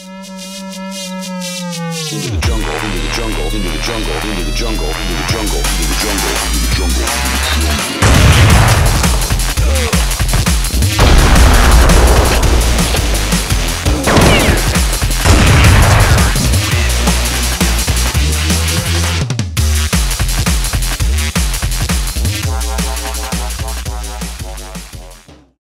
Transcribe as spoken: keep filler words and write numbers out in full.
Into the jungle, into the jungle, into the jungle, into the jungle, into the jungle, into the jungle.